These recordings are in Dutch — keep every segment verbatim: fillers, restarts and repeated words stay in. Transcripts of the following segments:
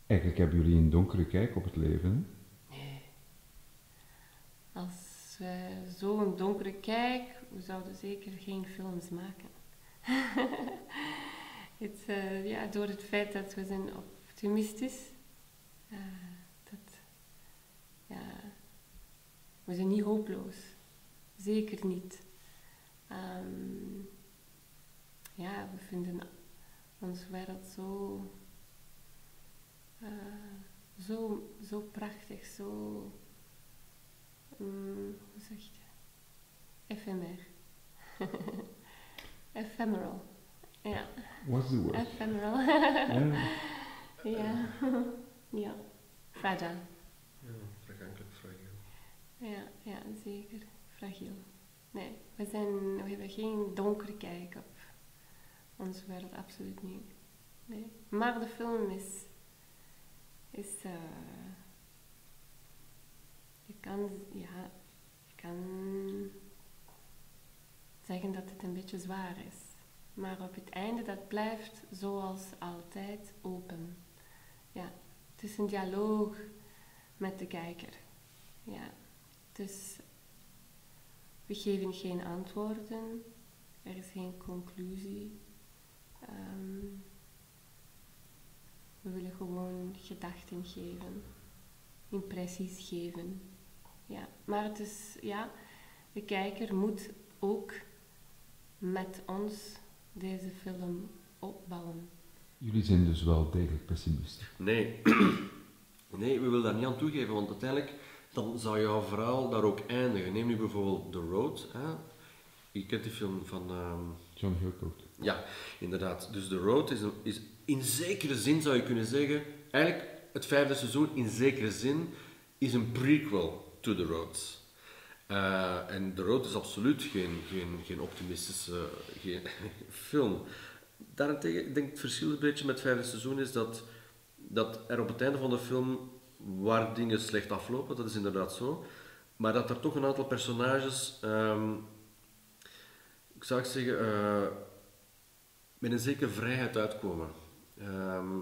Eigenlijk hebben jullie een donkere kijk op het leven, hè? Nee. Als we zo'n donkere kijk, we zouden zeker geen films maken. het, uh, ja, door het feit dat we zijn optimistisch, uh, dat, ja, we zijn niet hopeloos. Zeker niet. Um, ja, we vinden onze wereld zo, uh, zo, zo prachtig, zo, um, hoe zeg je, ephemer. Ephemeral. Ja. What's the word? Ephemeral. Ja. Ja. Ja. Fragile. Ja, vergankelijk, fragiel. Ja, ja, zeker. Fragiel. Nee, we, zijn, we hebben geen donkere kijk op onze wereld, absoluut niet. Nee. Maar de film is... is uh, je kan... Ja, je kan zeggen dat het een beetje zwaar is. Maar op het einde, dat blijft zoals altijd open. Ja, het is een dialoog met de kijker. Ja, dus we geven geen antwoorden. Er is geen conclusie. Um, we willen gewoon gedachten geven. Impressies geven. Ja, maar het is, ja, de kijker moet ook met ons deze film opbouwen. Jullie zijn dus wel degelijk pessimistisch. Nee. Nee, we willen daar niet aan toegeven, want uiteindelijk dan zou jouw verhaal daar ook eindigen. Neem nu bijvoorbeeld The Road. Hè? Je kent die film van... Um... John Hillcoat. Ja, inderdaad. Dus The Road is, een, is in zekere zin, zou je kunnen zeggen, eigenlijk het vijfde seizoen in zekere zin is een prequel to The Road. Uh, en The Road is absoluut geen, geen, geen optimistische geen film. Daarentegen, ik denk het verschil een beetje met het vijfde seizoen is dat, dat er op het einde van de film waar dingen slecht aflopen, dat is inderdaad zo, maar dat er toch een aantal personages, um, ik zou zeggen, uh, met een zekere vrijheid uitkomen. Um,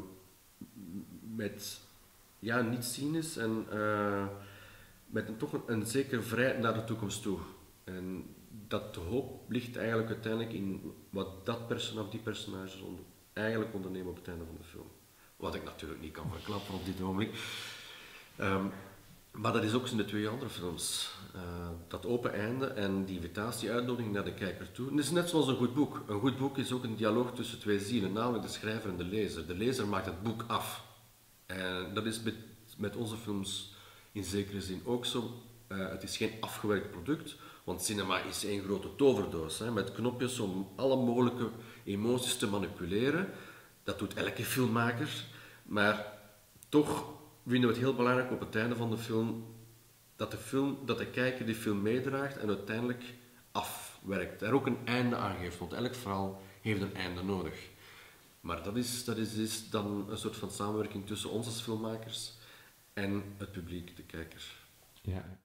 met, ja, niet cynisch en uh, met een, toch een, een zekere vrijheid naar de toekomst toe. En dat de hoop ligt eigenlijk uiteindelijk in wat dat persoon of die personages onder, eigenlijk ondernemen op het einde van de film. Wat ik natuurlijk niet kan verklappen op dit ogenblik. Um, maar dat is ook in de twee andere films. Uh, dat open einde en die invitatie, uitnodiging naar de kijker toe. Het is net zoals een goed boek. Een goed boek is ook een dialoog tussen twee zielen, namelijk de schrijver en de lezer. De lezer maakt het boek af. En dat is met, met onze films in zekere zin ook zo. Uh, het is geen afgewerkt product, want cinema is één grote toverdoos, hè, met knopjes om alle mogelijke emoties te manipuleren. Dat doet elke filmmaker, maar toch vinden we het heel belangrijk op het einde van de film dat de, film, dat de kijker die film meedraagt en uiteindelijk afwerkt. Er ook een einde aan geeft, want elk verhaal heeft een einde nodig. Maar dat is, dat is, is dan een soort van samenwerking tussen ons als filmmakers en het publiek, de kijker. Ja.